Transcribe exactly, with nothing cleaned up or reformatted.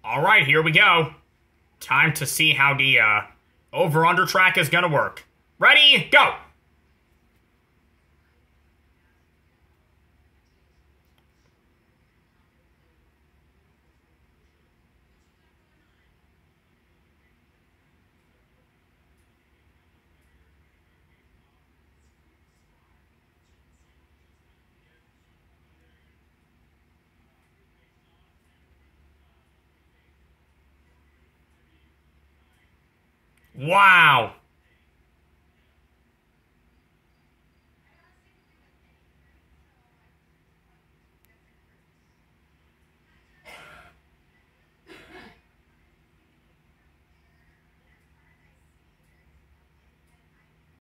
All right, here we go. Time to see how the uh, over-under track is gonna work. Ready, go! Wow.